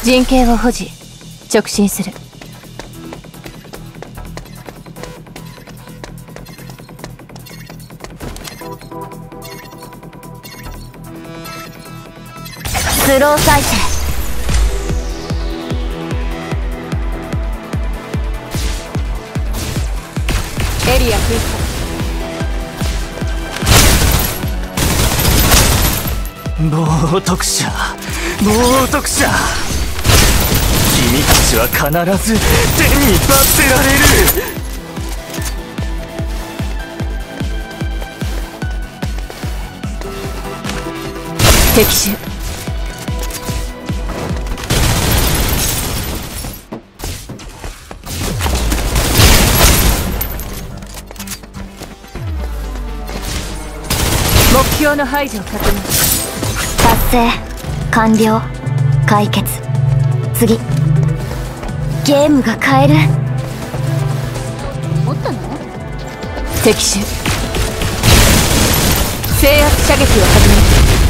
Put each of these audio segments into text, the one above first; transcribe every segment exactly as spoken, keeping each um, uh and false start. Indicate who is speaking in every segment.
Speaker 1: 陣形を保持。直進する。スロー再生。エリア封
Speaker 2: 鎖。冒涜者、冒涜者。君たちは必ず天に罰せられる。
Speaker 1: 敵手。目標の排除を確認。
Speaker 3: 達成完了。解決。次。ゲームが変える。持ったの？
Speaker 1: 敵手。制圧射撃を始める。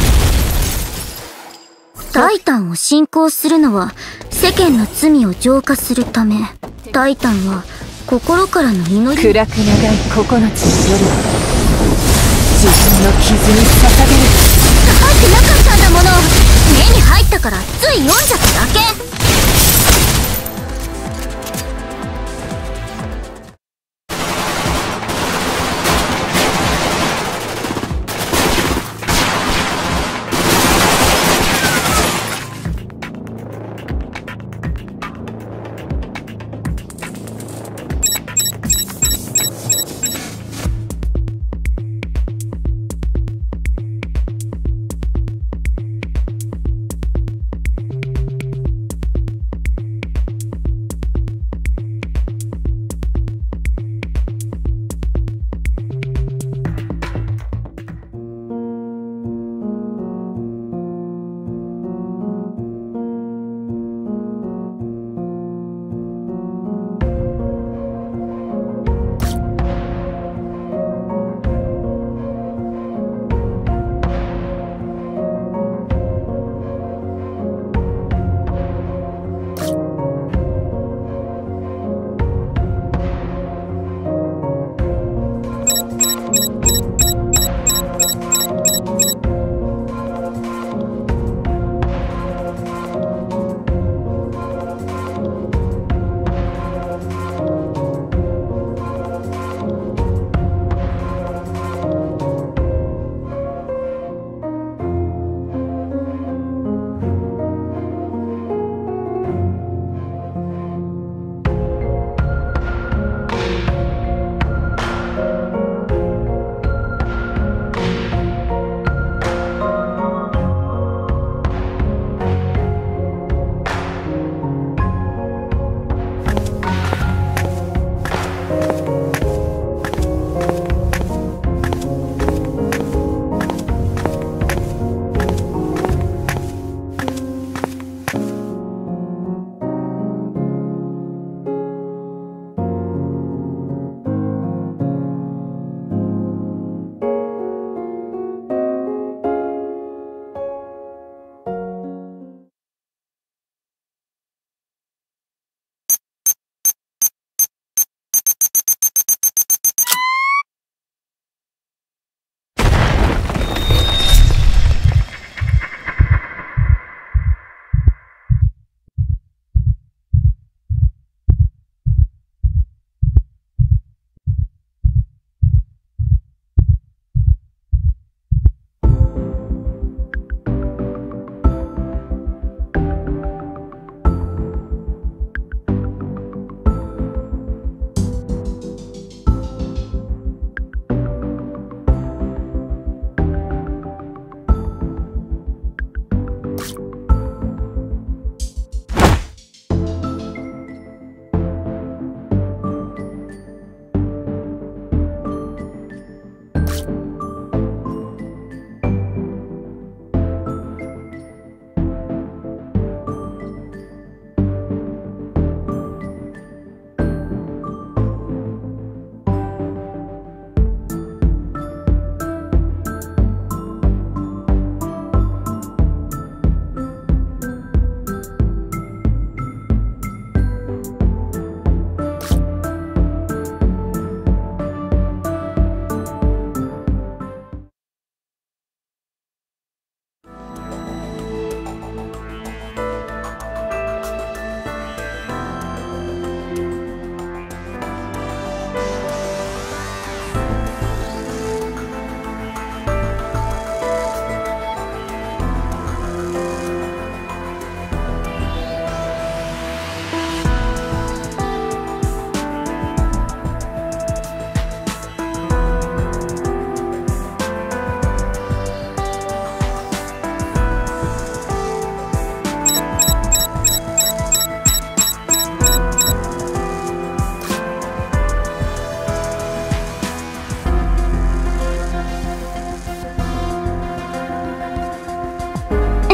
Speaker 3: タイタンを信仰するのは世間の罪を浄化するため。タイタンは心からの祈り。
Speaker 1: 暗く長い九つの夜は自分の傷に捧げる。
Speaker 3: 入ってなかったんだもの。目に入ったからつい読んじゃっただけ。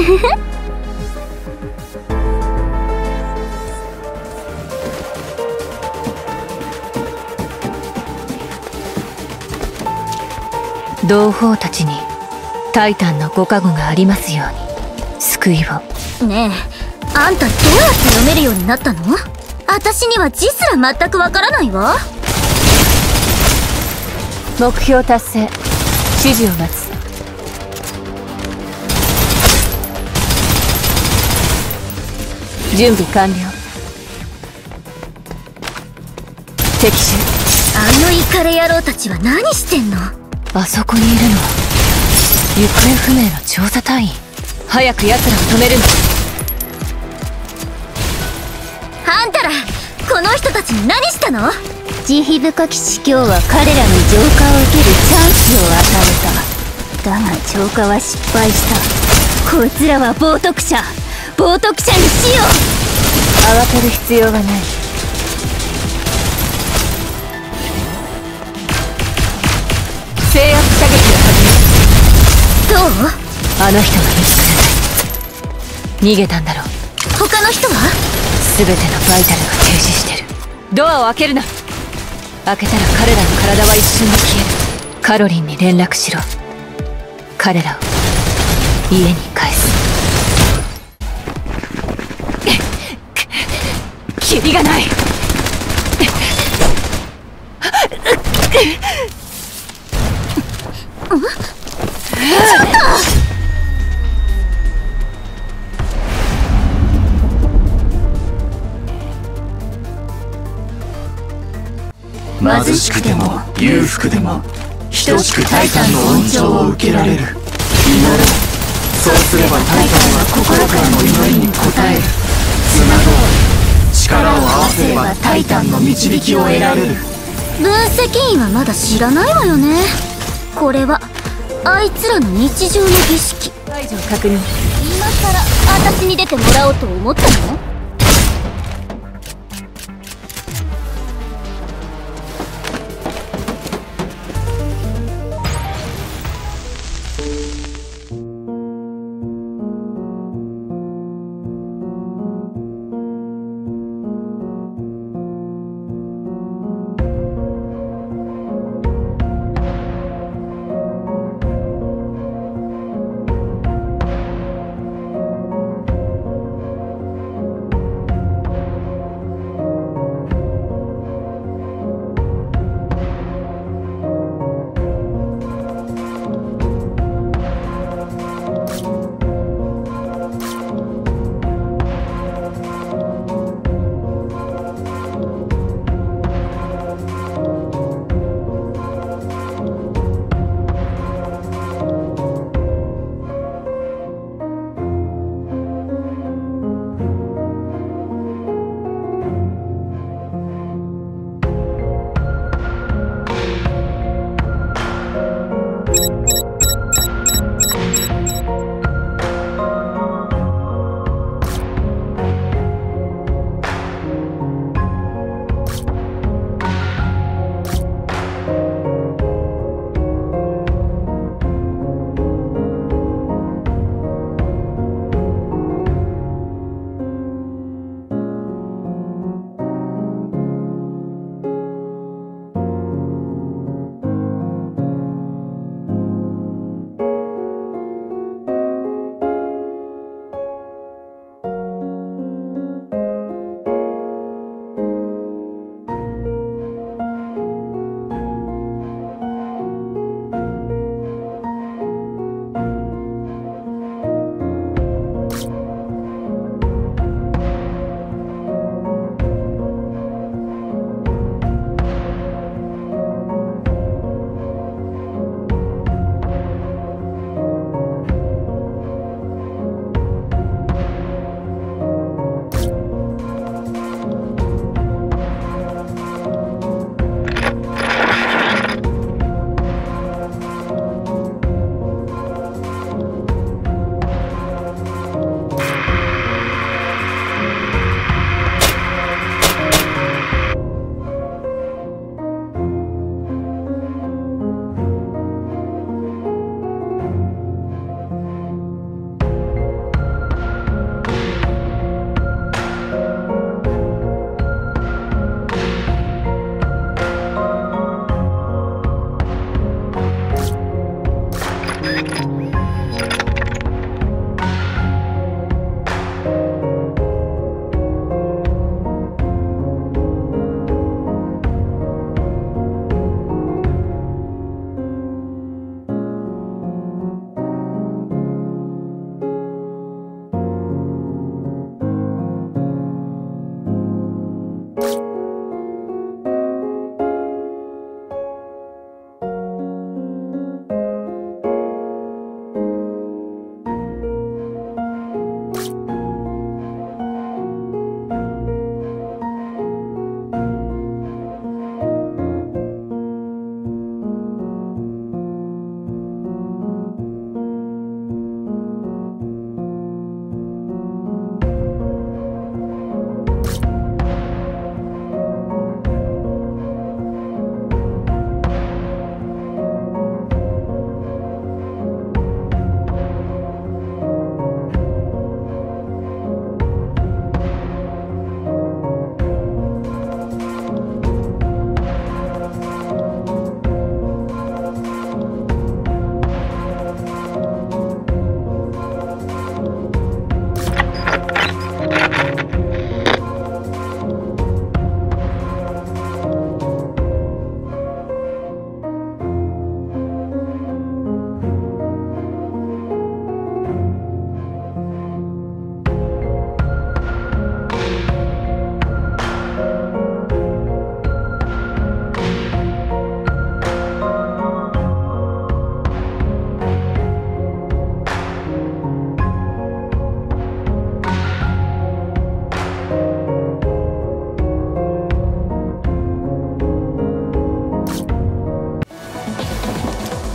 Speaker 1: 同胞たちにタイタンのご加護がありますように救いを。
Speaker 3: ねえ、あんたどうやって読めるようになったの？私には字すら全くわからないわ。
Speaker 1: 目標達成。指示を待つ。準備完了。敵襲。
Speaker 3: あのイカレ野郎たちは何してんの？
Speaker 1: あそこにいるのは行方不明の調査隊員。早く奴らを止めるんだ。
Speaker 3: あんたらこの人たちに何したの？
Speaker 4: 慈悲深き司教は彼らに浄化を受けるチャンスを与えた。だが浄化は失敗した。こいつらは冒涜者。冒涜者に死を。
Speaker 1: 慌てる必要はない。制圧射撃を始める。
Speaker 3: どう？
Speaker 1: あの人が見つからない。逃げたんだろう。
Speaker 3: 他の人は？
Speaker 1: 全てのバイタルが停止してる。ドアを開けるな。開けたら彼らの体は一瞬で消える。カロリンに連絡しろ。彼らを家に返す。キリがない。
Speaker 2: 貧しくても裕福でも等しくタイタンの恩寵を受けられる。祈ろう。そうすればタイタンは心からの祈りに応える。つなごう。力を合わせればタイタンの導きを得られる。
Speaker 3: 分析員はまだ知らないわよね。これはあいつらの日常の儀式。
Speaker 1: 解除確認。
Speaker 3: 今さら私に出てもらおうと思ったの？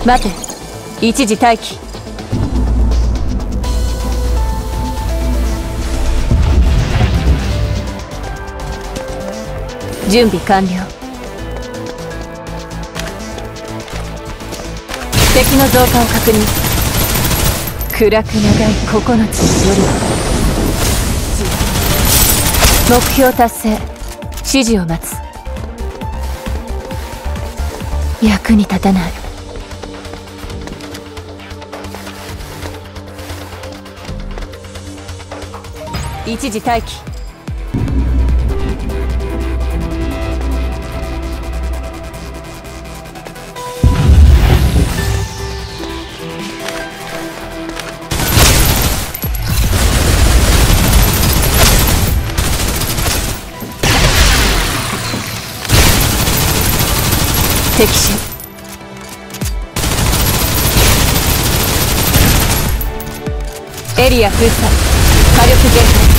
Speaker 1: 待て、一時待機。準備完了。敵の増加を確認。暗く長いここの地の夜は目標達成。指示を待つ。役に立たない。一時待機。敵手。エリア封鎖。火力全開。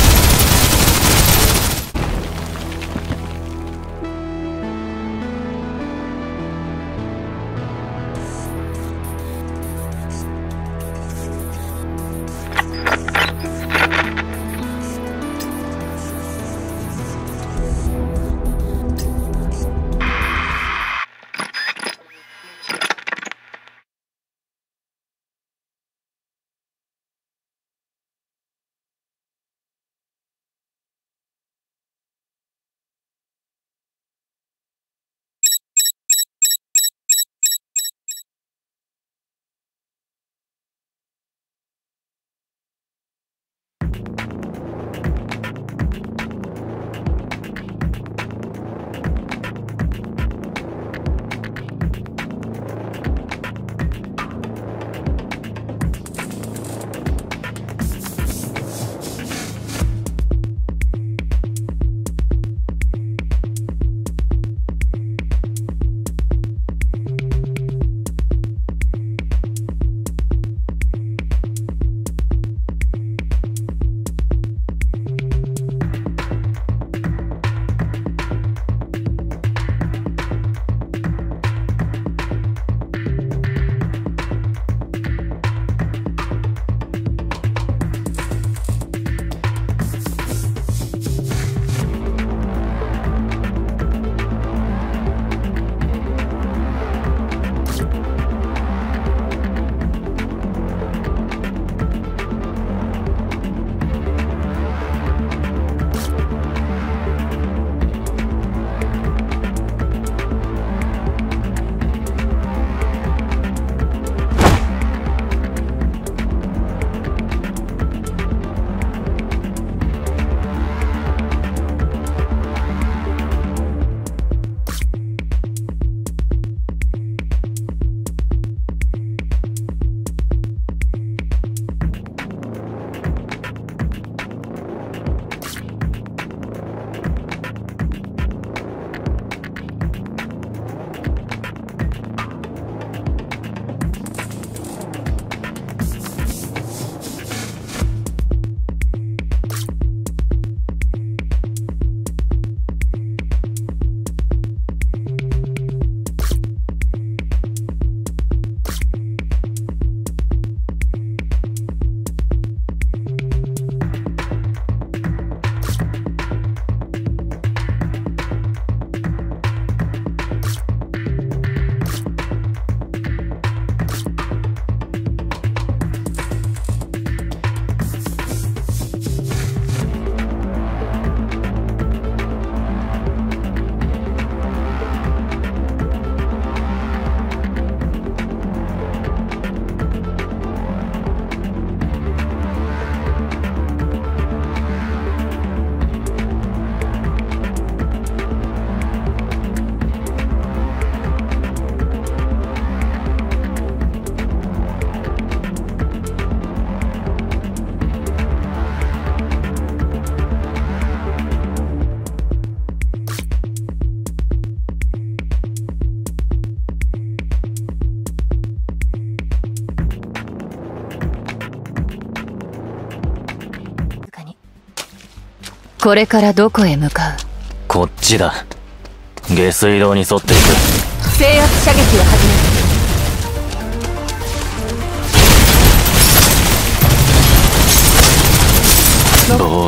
Speaker 1: これからどこへ向かう？
Speaker 2: こっちだ。下水道に沿っていく。
Speaker 1: 制圧射撃を始める。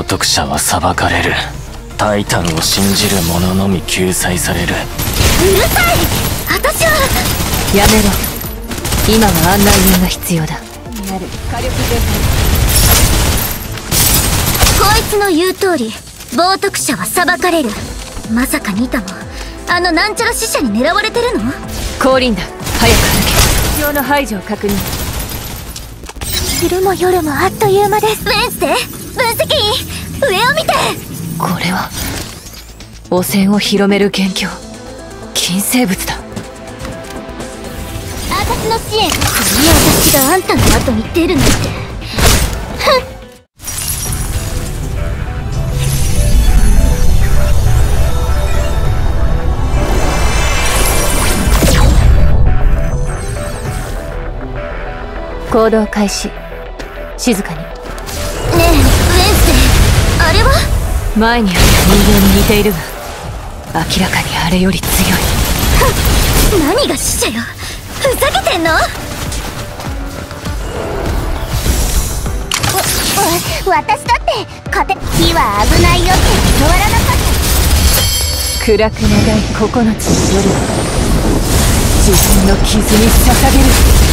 Speaker 2: 冒涜者は裁かれる。タイタンを信じる者のみ救済される。
Speaker 3: うるさい。私は
Speaker 1: やめろ。今は案内人が必要だ。なる火力全
Speaker 3: こいつの言う通り冒涜者は裁かれる。まさかニタもあのなんちゃら死者に狙われてるの？
Speaker 1: 降臨だ。早く歩け。必要の排除を確認。
Speaker 3: 昼も夜もあっという間です。ウェンスデー分析員上を見て。
Speaker 1: これは汚染を広める元凶、禁生物だ。
Speaker 3: 私の支援。こんな私があんたの後に出るなんて。ふん。
Speaker 1: 行動開始。静かに。
Speaker 3: ねえウェンスデー、あれは？
Speaker 1: 前にあった人形に似ているが、明らかにあれより強い。
Speaker 3: 何が死者よ。ふざけてんの？わ、わ、私だって勝て。火は危ないよって教わらなかった。
Speaker 1: 暗く長い九つの夜は自分の傷に捧げる。